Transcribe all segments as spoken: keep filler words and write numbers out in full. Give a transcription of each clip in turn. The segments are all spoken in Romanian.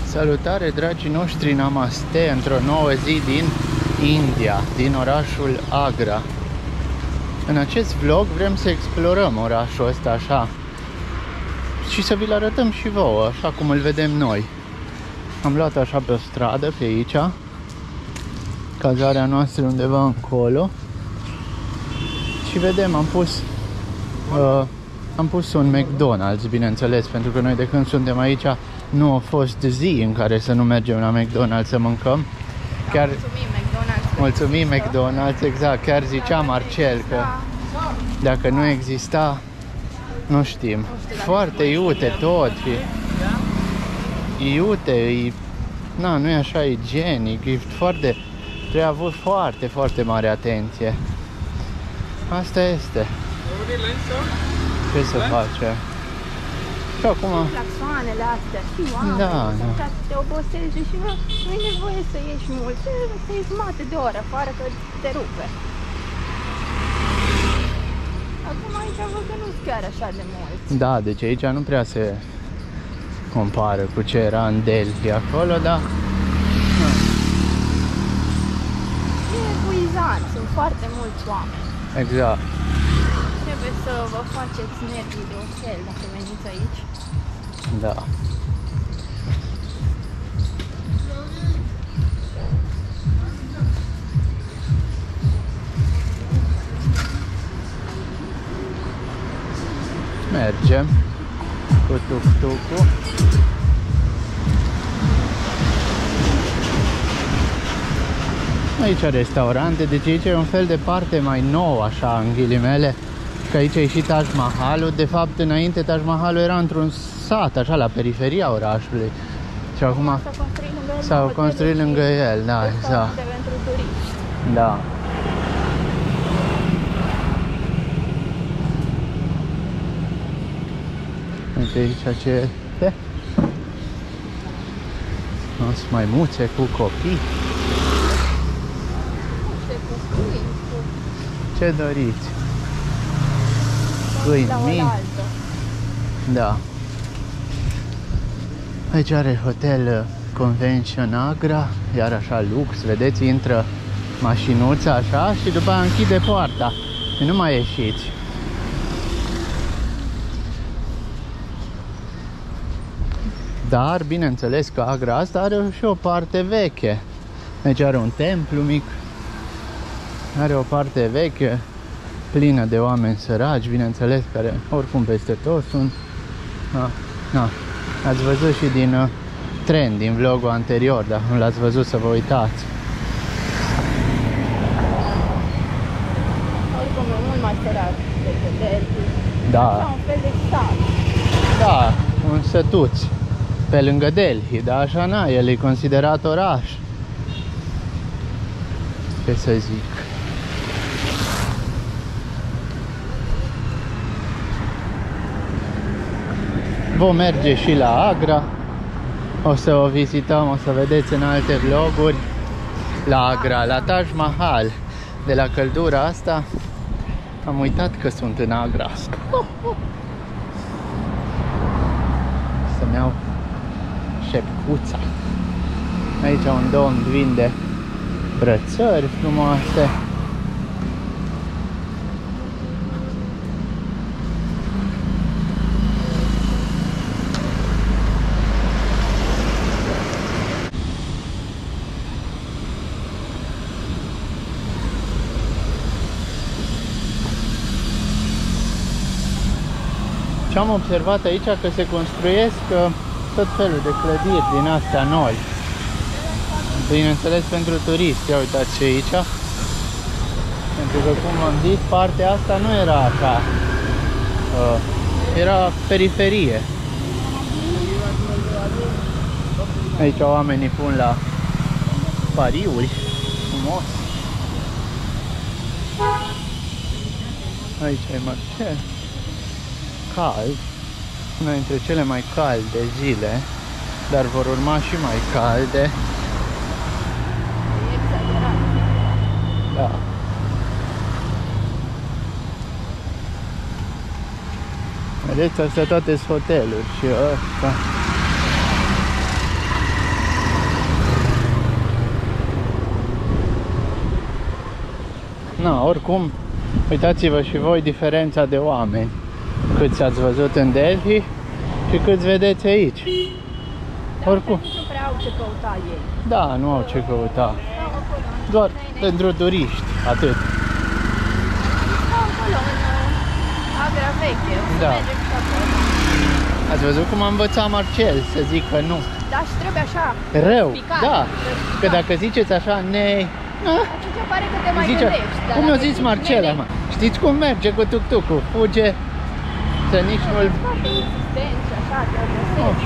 Salutare, dragii noștri, namaste, într-o nouă zi din India, din orașul Agra. În acest vlog vrem să explorăm orașul ăsta așa și să vi-l arătăm și vouă, așa cum îl vedem noi. Am luat așa pe o stradă, pe aici, cazarea noastră undeva încolo. Și vedem, am pus uh, am pus un McDonald's, bineînțeles, pentru că noi de când suntem aici nu a fost zi în care să nu mergem la McDonald's să mâncăm. Chiar mulțumim McDonald's. Mulțumim McDonald's, exact. Chiar zicea Marcel că dacă nu exista, nu știm, foarte iute tot. Iute, e, na, nu e așa igienic, e foarte, trebuie avut foarte, foarte mare atenție. Asta este. Ce să face? Și acum... Claxoanele astea și oameni, Da, da. te obosești și nu, nu e nevoie să ieși mult, să ieși jumătate de oră afară că te rupe. Acum aici văd că nu-s chiar așa de mult. Da, deci aici nu prea se compară cu ce era în Delhi acolo, dar... E epuizant, sunt foarte mulți oameni. Exact. Trebuie să vă faceți nervii de oțel dacă veniți aici. Da. Mergem cu tuk-tuk-ul. Aici restaurante, deci aici e un fel de parte mai nouă, așa, în ghilimele, că aici e și Taj Mahalul. De fapt, înainte Taj Mahalul era într-un sat, așa, la periferia orașului. Și acum s-au construit lângă el, da, exact. Pentru turiști. Da. Uite aici ce este. Sunt maimuțe cu copii. Ce doriți? Câini mici. Da. Aici are hotel Convention Agra, iar așa lux, vedeți, intră mașinuța așa și după aia închide poarta și nu mai ieșiți. Dar, bineînțeles că Agra asta are și o parte veche. Deci are un templu mic, are o parte veche, plină de oameni săraci, bineînțeles, care oricum peste tot sunt. Na, na. Ați văzut și din uh, trend, din vlogul anterior, dacă nu l-ați văzut să vă uitați. Oricum e mult mai sărac decât Delhi. Da. Așa un fel de sat. Da, un sătuț pe lângă Delhi, dar așa na, el e considerat oraș. Ce să zic. Vom merge și la Agra. O să o vizităm, o să vedeți în alte vloguri. La Agra, la Taj Mahal. De la căldura asta am uitat că sunt în Agra. Să-mi iau șepcuța. Aici un domn vinde brățări frumoase. Ce am observat aici că se construiesc tot felul de clădiri din astea noi. Bineînțeles pentru turiști. Ia uitați și aici. Pentru că, cum am zis, partea asta nu era așa. Uh, era periferie. Aici oamenii pun la pariuri. Frumos. Aici e Marcel. Cald, una dintre cele mai calde zile, dar vor urma și mai calde. E exagerat. Da. Vedeți, astea toate sunt hoteluri și ăsta. Na, oricum, uitați-vă și voi diferența de oameni. Câți ați văzut în Delhi și câți vedeți aici. Da, Oricum. Nu prea au ce căuta ei. Da, nu au ce căuta. Doar pentru turiști, atât. Stau acolo, în Agra veche. O să Da. mergem și acolo. Ați văzut cum a învățat Marcel să zică nu? Da, și trebuie așa. Rău, picat, da. trebuie Că picat. dacă ziceți așa, nei, na, Atunci pare că te mai zice, gândești. dar cum mi-a dacă zis zici Marcel, nene, mă? Știți cum merge cu tuk-tuk-ul? Fuge să nici nu-l... Foarte insistent și așa, te găsești.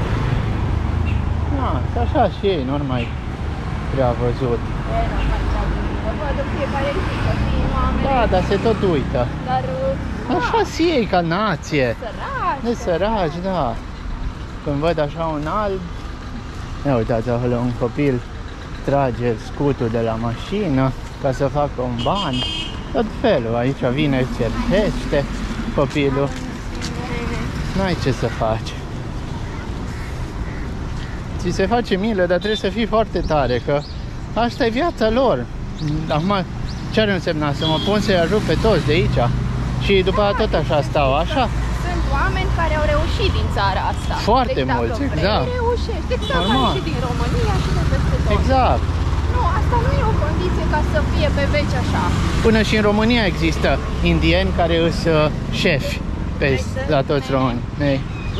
Na, așa și ei, nu mai prea văzut. E, nu, mai prea bine. Că văd în fiecare zi, că vin oameni. Da, dar se tot uită. Dar, Așa și ei ca nație. săraci. De săraci, da. Când văd așa un alb, ia uitați acolo un copil trage scutul de la mașină ca să facă un ban. Tot felul, aici vine, cercește copilul. N-ai ce să faci. Ți se face milă, dar trebuie să fii foarte tare, că asta e viața lor. Acum, ce ar însemna? Să mă pun să-i ajut pe toți de aici? Și după aia tot așa stau, așa? Sunt oameni care au reușit din țara asta. Foarte deci, dacă mulți, vrei, exact. reușești. Exact, Normal. ca și din România și de peste tot. Exact. Nu, asta nu e o condiție ca să fie pe veci așa. Până și în România există indieni care îs uh, șefi pe, la toți români. Ei.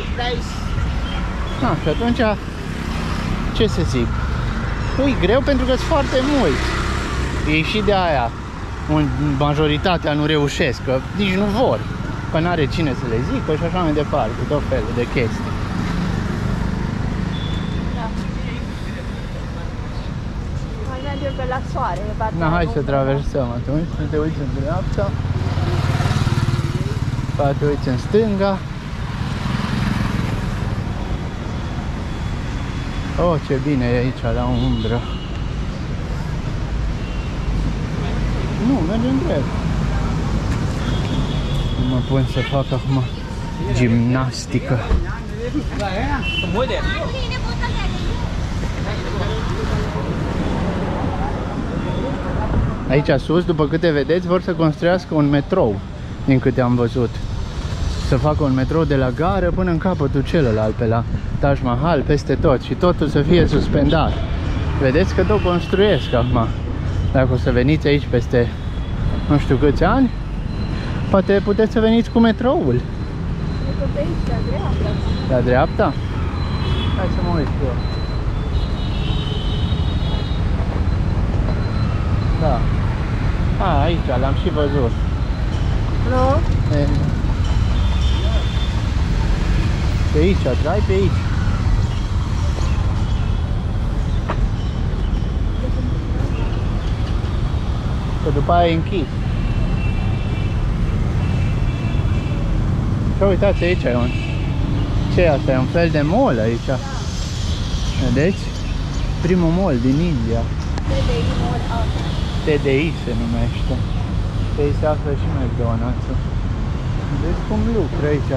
Na, și atunci, ce să zic? E greu pentru că sunt foarte mulți. Ei și de aia un, majoritatea nu reușesc, că nici nu vor. Că n-are cine să le zică și așa mai departe, tot felul de chestii. Da. Mai mergem pe la soare, pe partea Na, hai aia să bună. traversăm atunci, să te uiți în dreapta, poate te uiți în stânga. Oh, ce bine e aici, la umbră. Nu, mergem drept. Nu mă pun să fac acum gimnastică. Aici sus, după câte vedeți, vor să construiască un metrou, din câte am văzut. Să facă un metrou de la gară până în capătul celălalt, pe la Taj Mahal, peste tot. Și totul să fie suspendat. Vedeți că tot construiesc acum. Dacă o să veniți aici peste nu știu câți ani, poate puteți să veniți cu metroul. E că pe aici, la dreapta. La dreapta? Hai să mă uit cu eu. Da. A, aici, l-am și văzut. Nu? E... Pe aici, trai pe aici. Că după aia e închis. Și uitați, aici e un... Ce e asta? E un fel de mall aici. Vedeți? Primul mall din India. T D I Mall Agra. T D I se numește. Pe aici se află și McDonald's-ul. Vedeți cum lucră aici.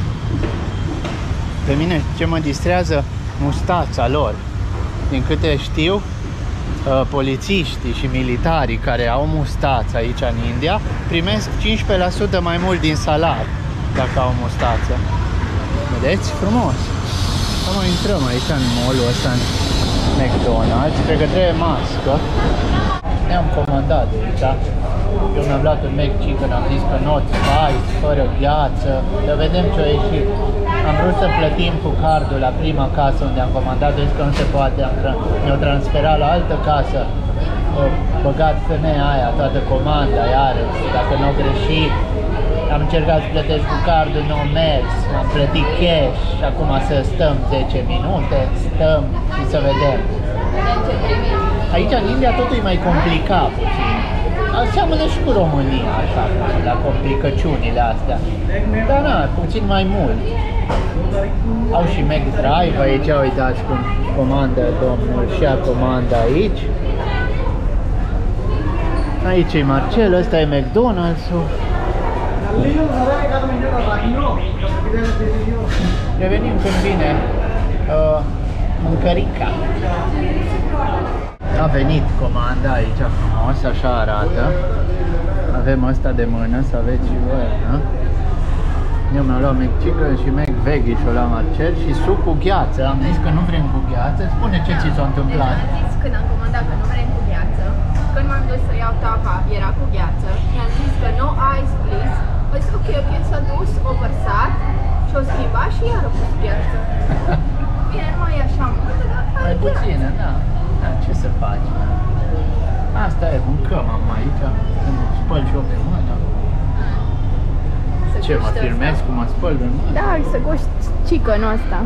Pe mine ce mă distrează? Mustața lor. Din câte știu, polițiștii și militarii care au mustață aici în India primesc cincisprezece la sută mai mult din salar dacă au mustață. Vedeți? Frumos! Acum intrăm aici în mall-ul ăsta, în McDonald's. Cred că trebuie mască. Ne-am comandat de aici. Eu mi-am luat un McChicken, am zis că not spice, fără gheață. Dar vedem ce a ieșit. Am vrut să plătim cu cardul la prima casă unde am comandat, zis că nu se poate. Mi-au transferat la altă casă. Au băgat femeia aia toată comanda, iarăși, dacă nu au greșit. Am încercat să plătesc cu cardul, nu a mers, am plătit cash și acum să stăm zece minute, stăm și să vedem. Vedem ce primim. Aici în India totul e mai complicat puțin. Seamănă și cu România, așa, la complicăciunile astea. Dar na, puțin mai mult. Au și McDrive aici, uitați cum comandă domnul și a comanda aici. Aici e Marcel, ăsta e McDonald's-ul. Revenim când vine uh, mâncărica. A venit comanda aici frumos, așa arată. Avem asta de mână, să aveți și voi, da? Eu mi-am luat McChicken și McVeggie la Marcel și suc cu gheață. Am zis că nu vrem cu gheață. Spune ce ți s-a întâmplat. Deci am zis când am comandat că nu vrem cu gheață. Când m-am dus să iau tapa, era cu gheață. Mi-am zis că no ice, please. Păi zis, ok, ok, s-a dus, o vărsat și o schimbat și iar a pus gheață. Bine, nu mai e așa mult, dar mai puțină, da. Da, ce să faci? Asta e, mâncăm am aici. Când spăl și eu pe mână. Ce, mă filmezi cum mă spăl pe mână? Da, să goști chicken-ul ăsta.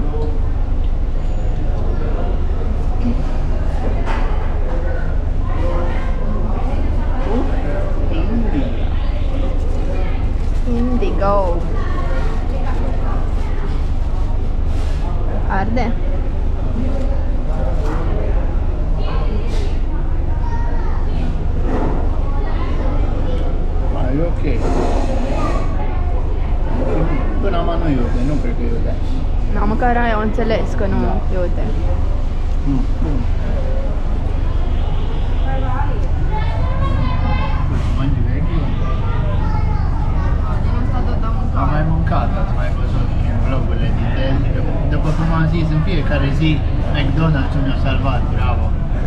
Indigo. Arde? Mai e ok. Până acum nu iute, nu cred că iute. No, măcar aia o înțeles că nu Da. iute. Nu. Mangi vechi? Din asta tot am mâncat. Am mai mâncat, ați mai văzut în vlogurile din Delhi. După cum am zis, în fiecare zi McDonald's ne-a salvat, bravo!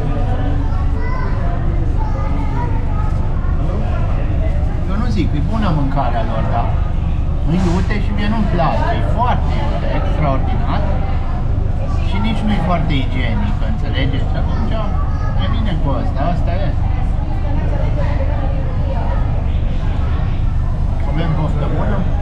Eu nu zic, e bună mâncarea lor, da? Nu iute și mie nu-mi place, e foarte iute, extraordinar și nici nu e foarte igienic, înțelegeți? Și atunci e bine cu asta, asta e. Avem poftă bună?